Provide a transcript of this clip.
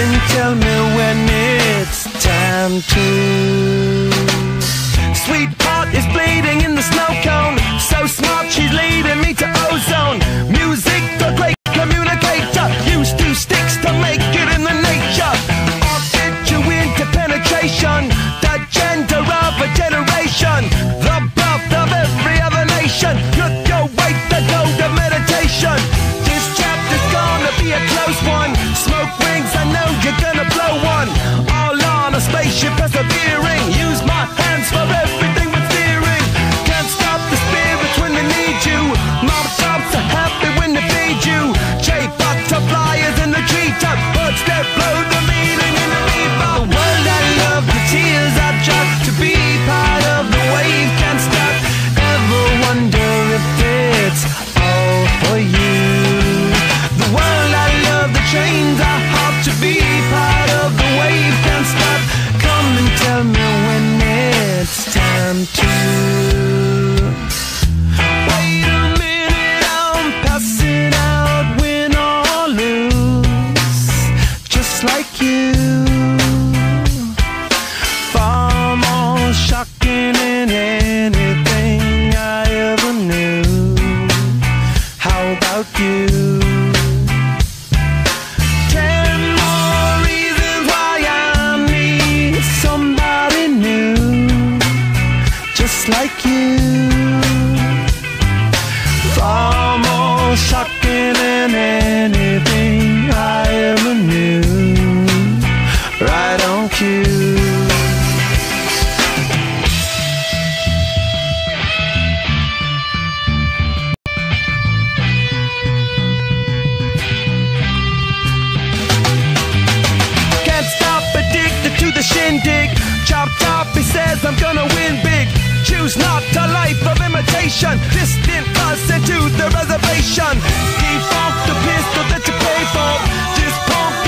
and tell me when it's time to. Sweetheart is bleeding in the snow cone. So smart, she's leading me to ozone. Music, the great communicator. Used two sticks to make it in the nature. I'll get you into penetration. The gender of a generation. The birth of every other nation. Look your way to go to meditation. This chapter's gonna be a close one. Smoke rings, I know you're gonna blow one. All on a spaceship persevering. Use my hands for everything but steering. Can't stop the spirits when they need you. Mom tops are happy when they feed you. J butterflies in the treetop. Birds that blow the meaning in the bebop. The world I love, the tears I drop. To be part of the wave can't stop. Ever wonder if it's all for you? The world I love, the trains I hop. To be part of the wave can't stop. Come and tell me when it's time to. Wait a minute, I'm passing out, win or lose, just like you. Far more shocking than anything I ever knew. How about you? 10 more reasons why I need somebody new, just like you. Far more shocking than anything I ever knew. Right on cue. Can't stop, addicted to the shindig. Chop top, he says I'm gonna win big. Choose not a life of imitation. Distant us into the reservation. Defunct the pistol that you pay for. This pump